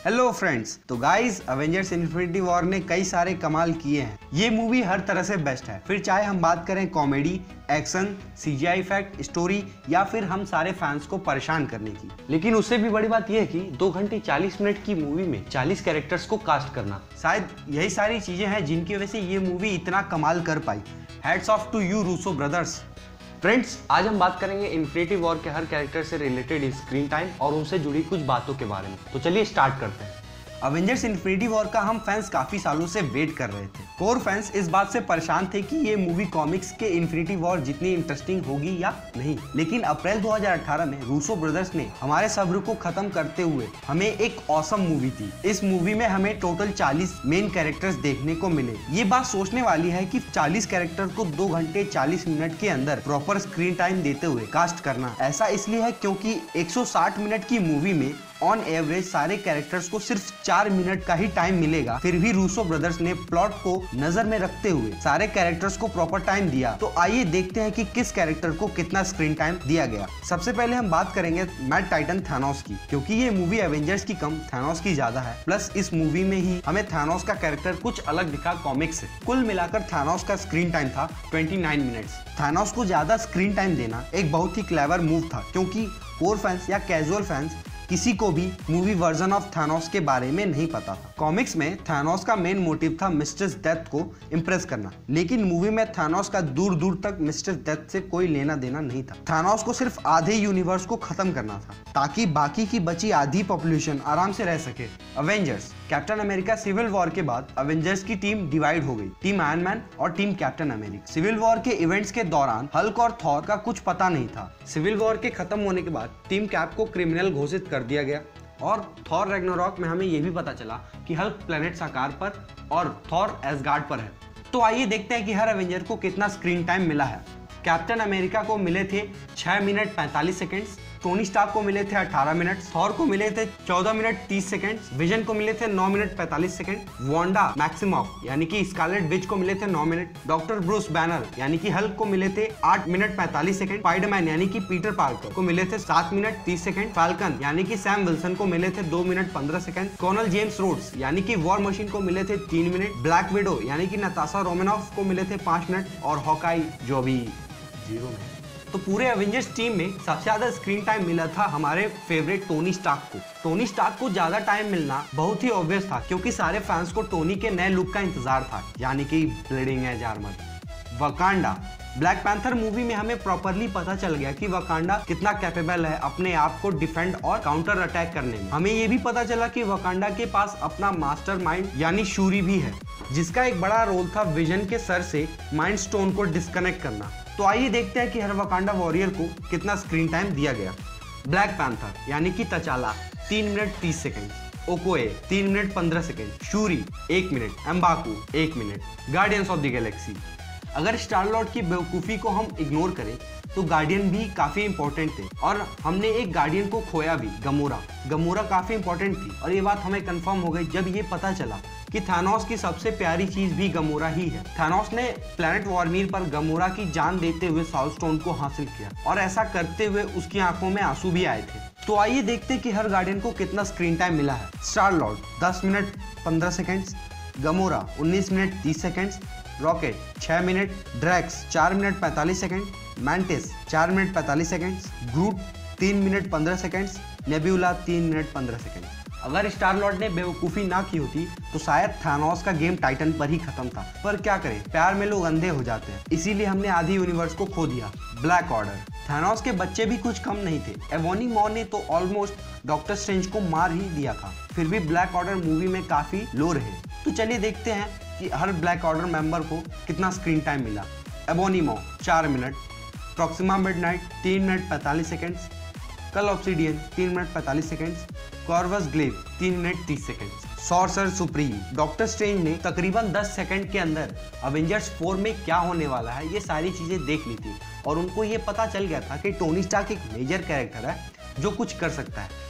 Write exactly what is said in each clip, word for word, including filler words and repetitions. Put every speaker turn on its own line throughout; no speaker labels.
Hello friends, तो guys Avengers Infinity War ने कई सारे कमाल किए हैं। ये मूवी हर तरह से बेस्ट है, फिर चाहे हम बात करें comedy, action, CGI effect, story या फिर हम सारे फैंस को परेशान करने की। लेकिन उससे भी बड़ी बात यह है कि दो घंटे चालीस मिनट की मूवी में चालीस कैरेक्टर्स को कास्ट करना, शायद यही सारी चीजें हैं जिनकी वजह से ये मूवी इतना कमाल कर पाई। Hats off to you Russo brothers. Friends, आज हम बात करेंगे इन्फिनिटी वॉर के हर कैरेक्टर से रिलेटेड स्क्रीन टाइम और उनसे जुड़ी कुछ बातों के बारे में। तो चलिए स्टार्ट करते हैं। अवेंजर्स इन्फिनिटी वॉर का हम फैंस काफी सालों से वेट कर रहे थे। कोर फैंस इस बात से परेशान थे कि ये मूवी कॉमिक्स के इन्फिनिटी वॉर जितनी इंटरेस्टिंग होगी या नहीं। लेकिन अप्रैल दो हज़ार अठारह में रूसो ब्रदर्स ने हमारे सब्र को खत्म करते हुए हमें एक ऑसम मूवी दी। इस मूवी में हमें टोटल चालीस मेन कैरेक्टर्स देखने को मिले। ये बात सोचने वाली है कि चालीस कैरेक्टर को दो घंटे चालीस मिनट के अंदर प्रॉपर स्क्रीन टाइम देते हुए कास्ट करना ऐसा इसलिए है क्योंकि एक सौ साठ मिनट की मूवी में ऑन एवरेज सारे कैरेक्टर्स को सिर्फ चार मिनट का ही टाइम मिलेगा। फिर भी रूसो ब्रदर्स ने प्लॉट को नजर में रखते हुए सारे कैरेक्टर्स को प्रॉपर टाइम दिया। तो आइए देखते हैं कि किस कैरेक्टर को कितना स्क्रीन टाइम दिया गया। सबसे पहले हम बात करेंगे मैड टाइटन थैनोस की, क्योंकि ये मूवी एवेंजर्स की कम थैनोस की ज्यादा है। प्लस इस मूवी में ही हमें थैनोस का कैरेक्टर कुछ अलग दिखा कॉमिक्स से। कुल मिलाकर थैनोस का स्क्रीन टाइम था उनतीस मिनट्स। थैनोस को ज्यादा स्क्रीन टाइम देना एक बहुत ही क्लेवर मूव था, क्योंकि कोर फैंस या कैजुअल फैंस किसी को भी मूवी वर्जन ऑफ थैनोस के बारे में नहीं पता था। कॉमिक्स में थैनोस का मेन मोटिव था मिस्टर डेथ को इम्प्रेस करना, लेकिन मूवी में थैनोस का दूर दूर तक मिस्टर डेथ से कोई लेना देना नहीं था। थैनोस को सिर्फ आधे यूनिवर्स को खत्म करना था ताकि बाकी की बची आधी पॉपुलेशन आराम से रह सके। Avengers Captain America Civil War के बाद अवेंजर्स की टीम डिवाइड हो गई, टीम आयरन मैन और team Captain America. Civil War के इवेंट्स के दौरान हल्क और थॉर का कुछ पता नहीं था। सिविल वॉर के खत्म होने के बाद टीम कैप को क्रिमिनल घोषित कर दिया गया और थॉर रैग्नारॉक में हमें यह भी पता चला कि हल्क प्लेनेट साकार पर और थॉर एसगार्ड पर है। तो आइए देखते हैं कि हर एवेंजर को कितना स्क्रीन टाइम मिला है। कैप्टन अमेरिका को मिले थे छह मिनट पैंतालीस सेकेंड्स, टोनी स्टार्क को मिले थे अठारह मिनट, थॉर को मिले थे चौदह मिनट तीस सेकंड्स, विजन को मिले थे नौ मिनट पैंतालीस सेकंड, वांडा मैक्सिमॉफ यानी कि स्कारलेट विच को मिले थे नौ मिनट, डॉक्टर ब्रूस बैनर यानी कि हल्क को मिले थे आठ मिनट पैंतालीस सेकंड, स्पाइडरमैन यानी कि पीटर पार्कर को मिले थे सात मिनट तीस सेकंड, फाल्कन यानी कि सैम विल्सन को मिले थे दो मिनट पंद्रह सेकंड, कर्नल जेम्स रोड्स यानी कि वॉर मशीन को मिले थे तीन मिनट, ब्लैक विडो यानी कि नताशा रोमानोफ को मिले थे पांच मिनट और हॉकाई जो भी जीरो में। तो पूरे एवेंजर्स टीम में सबसे ज्यादा स्क्रीन टाइम मिला था हमारे फेवरेट टोनी स्टार्क को। टोनी स्टार्क को ज्यादा टाइम मिलना बहुत ही ऑब्वियस था, क्योंकि सारे फैंस को टोनी के नए लुक का इंतजार था, यानी कि bleeding edge armour. Wakanda Black Panther movie में हमें प्रॉपरली पता चल गया कि वकांडा कितना कैपेबल है अपने आप को डिफेंड और काउंटर अटैक करने में। हमें ये भी पता चला कि वकांडा के पास अपना मास्टरमाइंड यानी शूरी भी है, जिसका एक बड़ा रोल था विजन के सर से माइंड स्टोन को डिस्कनेक्ट करना। तो आइए देखते हैं कि हर वकांडा वॉरियर को कितना स्क्रीन टाइम दिया गया। ब्लैक पैंथर यानी कि तचाला तीन मिनट तीस सेकंड, ओकोए तीन मिनट पंद्रह सेकंड, शूरी एक मिनट, एम्बाकू एक minute, Guardians of the Galaxy. अगर स्टार लॉर्ड की बेवकूफ़ी को हम इग्नोर करें तो गार्डियन भी काफी इंपॉर्टेंट थे, और हमने एक गार्डियन को खोया भी, गमोरा। गमोरा काफी इंपॉर्टेंट थी और ये बात हमें कंफर्म हो गई जब ये पता चला कि थानोस की सबसे प्यारी चीज भी गमोरा ही है। थानोस ने प्लैनेट वॉर्मीर पर गमोरा की जान देते हुए साउथ स्टोन को हासिल किया, और ऐसा करते हुए उसकी आंखों में आंसू भी आए थे। तो आइए देखते हैं कि हर गार्डियन को कितना स्क्रीन टाइम मिला है। स्टार लॉर्ड दस मिनट पंद्रह सेकेंड्स, गमोरा उन्नीस मिनट तीस सेकेंड्स, रॉकेट छह मिनट, ड्रैक्स चार मिनट पैंतालीस सेकंड, मैंटिस चार मिनट पैंतालीस सेकंड, ग्रूट तीन मिनट पंद्रह सेकंड, नेब्यूला तीन मिनट पंद्रह सेकंड। अगर स्टार लॉर्ड ने बेवकूफ़ी ना की होती तो शायद थैनोस का गेम टाइटन पर ही खत्म था, पर क्या करें, प्यार में लोग अंधे हो जाते हैं, इसीलिए हमने आधी यूनिवर्स को खो दिया। ब्लैक ऑर्डर थैनोस के बच्चे भी कुछ कम नहीं थे। एवोनी मॉर ने तो ऑलमोस्ट डॉक्टर स्ट्रेंज को मार ही दिया था, फिर भी ब्लैक ऑर्डर मूवी में काफी लो रहे। तो चलिए देखते हैं कि हर ब्लैक ऑर्डर मेंबर को कितना स्क्रीन टाइम मिला। एबोनीमो चार मिनट, प्रॉक्सिमा मिडनाइट तीन मिनट पैंतालीस सेकंड्स, कल ऑब्सिडियन तीन मिनट पैंतालीस सेकंड्स, कॉर्वस ग्लेव तीन मिनट तीस seconds, sorcerer supreme. Doctor Strange ने तकरीबन दस सेकंड के अंदर अवेंजर्स फोर में क्या होने वाला है ये सारी चीजें देख ली थी, और उनको ये पता चल गया था कि टोनी स्टार्क एक मेजर कैरेक्टर है जो कुछ कर सकता है।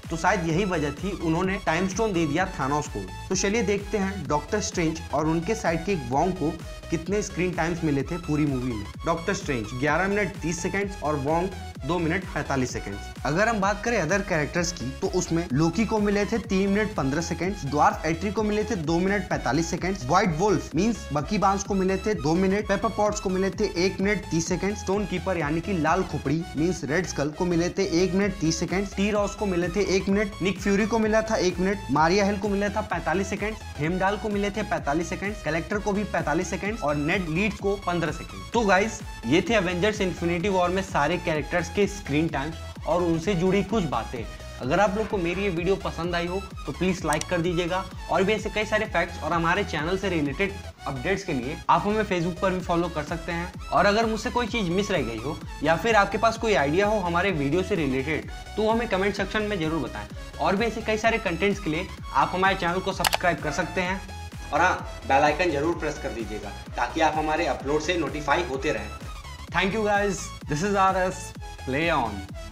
तो शायद यही वजह थी उन्होंने टाइम स्टोन दे दिया थानोस को। तो चलिए देखते हैं डॉक्टर स्ट्रेंज और उनके साइड के वोंग को कितने स्क्रीन टाइम्स मिले थे पूरी मूवी में। डॉक्टर स्ट्रेंज ग्यारह मिनट तीस सेकंड्स और वोंग दो मिनट पैंतालीस सेकंड्स। अगर हम बात करें अदर कैरेक्टर्स की तो उसमें लोकी को मिले थे तीन मिनट पंद्रह सेकंड्स, ड्वार्फ एट्री को मिले थे दो मिनट पैंतालीस seconds, White Wolf means Bucky Barnes को मिले थे दो मिनट, पेपर पॉट्स को मिले थे एक मिनट तीस सेकंड्स, स्टोन कीपर यानी कि लाल खोपड़ी मींस रेड स्कल को मिले थे एक मिनट तीस सेकंड्स, टी रॉस को मिले थे एक मिनट, निक फ्यूरी को मिला था एक मिनट, मारिया हिल को मिला था पैंतालीस सेकंड्स, हेमडाल को मिले थे पैंतालीस सेकंड्स, कलेक्टर को भी पैंतालीस सेकंड्स और नेड लीड्स को पंद्रह सेकंड। तो गाइस ये थे एवेंजर्स इन्फिनिटी वॉर में सारे कैरेक्टर्स के स्क्रीन टाइम्स और उनसे जुड़ी कुछ बातें। अगर आप लोग को मेरी ये वीडियो पसंद आई हो तो प्लीज लाइक कर दीजिएगा और भी ऐसे कई सारे फैक्ट्स और हमारे चैनल से रिलेटेड अपडेट्स के लिए आप हमें फेसबुक पर भी फॉलो कर सकते हैं। और अगर मुझसे कोई चीज मिस रह गई हो या फिर आपके पास कोई आइडिया हो हमारे वीडियो से रिलेटेड तो हमें कमेंट सेक्शन में जरूर बताएं। और भी ऐसे कई सारे कंटेंट्स के लिए आप हमारे चैनल को सब्सक्राइब कर सकते हैं और हाँ बेल आइकन जरूर प्रेस कर दीजिएगा ताकि आप हमारे अपलोड से नोटिफाई होते रहें। Thank you guys, this is R S, play on.